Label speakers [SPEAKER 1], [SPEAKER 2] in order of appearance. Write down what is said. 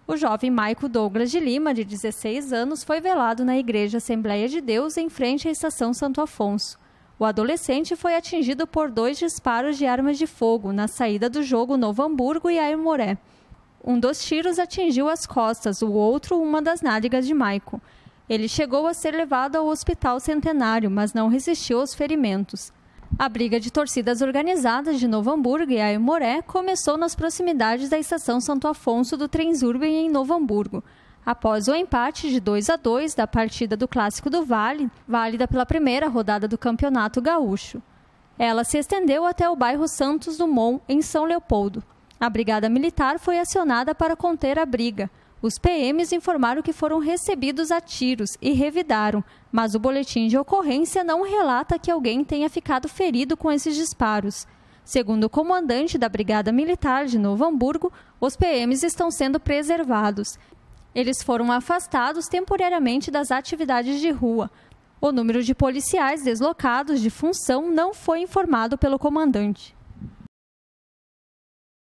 [SPEAKER 1] O jovem Maico Douglas de Lima, de 16 anos, foi velado na Igreja Assembleia de Deus, em frente à Estação Santo Afonso. O adolescente foi atingido por 2 disparos de armas de fogo na saída do jogo Novo Hamburgo e Aimoré. Um dos tiros atingiu as costas, o outro uma das nádegas de Maico. Ele chegou a ser levado ao Hospital Centenário, mas não resistiu aos ferimentos. A briga de torcidas organizadas de Novo Hamburgo e Aimoré começou nas proximidades da Estação Santo Afonso do Transurban em Novo Hamburgo, após o empate de 2-2 da partida do Clássico do Vale, válida pela primeira rodada do Campeonato Gaúcho. Ela se estendeu até o bairro Santos Dumont, em São Leopoldo. A Brigada Militar foi acionada para conter a briga. Os PMs informaram que foram recebidos a tiros e revidaram, mas o boletim de ocorrência não relata que alguém tenha ficado ferido com esses disparos. Segundo o comandante da Brigada Militar de Novo Hamburgo, os PMs estão sendo preservados. Eles foram afastados temporariamente das atividades de rua. O número de policiais deslocados de função não foi informado pelo comandante.